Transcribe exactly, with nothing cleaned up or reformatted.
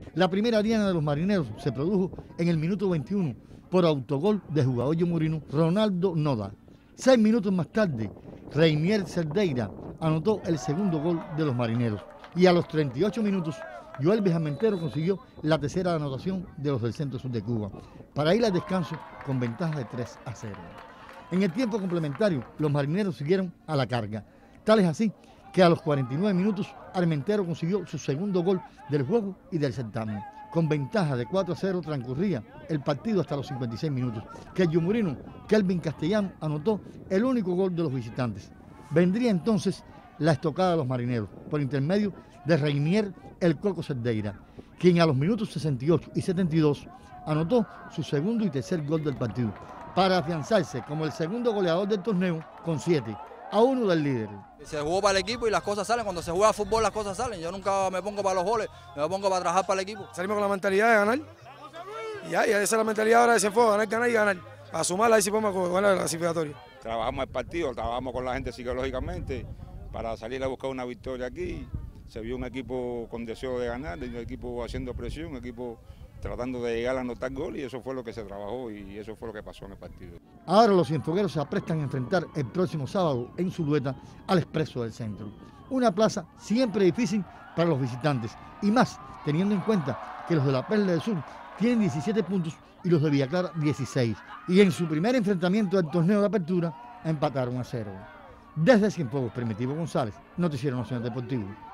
La primera diana de los marineros se produjo en el minuto veintiuno por autogol de jugador yumurino Ronaldo Noda. Seis minutos más tarde, Reinier Cerdeira anotó el segundo gol de los marineros. Y a los treinta y ocho minutos, Joel Bejamentero consiguió la tercera anotación de los del centro sur de Cuba, para ir al descanso con ventaja de tres a cero. En el tiempo complementario, los marineros siguieron a la carga. Tal es así que a los cuarenta y nueve minutos, Armentero consiguió su segundo gol del juego y del certamen. Con ventaja de cuatro a cero transcurría el partido hasta los cincuenta y seis minutos, que el yumurino Kelvin Castellano anotó el único gol de los visitantes. Vendría entonces la estocada de los marineros, por intermedio de Reinier el Coco Cerdeira, quien a los minutos sesenta y ocho y setenta y dos anotó su segundo y tercer gol del partido, para afianzarse como el segundo goleador del torneo con siete, a uno del líder. Se jugó para el equipo y las cosas salen. Cuando se juega fútbol las cosas salen. Yo nunca me pongo para los goles, me pongo para trabajar para el equipo. Salimos con la mentalidad de ganar. Y ya, y esa es la mentalidad ahora de Cienfuegos, ganar, ganar y ganar. Para sumarla ahí sí podemos ganar la clasificatoria. Trabajamos el partido, trabajamos con la gente psicológicamente para salir a buscar una victoria aquí. Se vio un equipo con deseo de ganar, un equipo haciendo presión, un equipo tratando de llegar a anotar gol, y eso fue lo que se trabajó y eso fue lo que pasó en el partido. Ahora los cienfuegueros se aprestan a enfrentar el próximo sábado en Zulueta al Expreso del Centro. Una plaza siempre difícil para los visitantes, y más teniendo en cuenta que los de la Perla del Sur tienen diecisiete puntos y los de Villa Clara dieciséis. Y en su primer enfrentamiento del torneo de apertura empataron a cero. Desde Cienfuegos, Primitivo González, Noticiero Nacional Deportivo.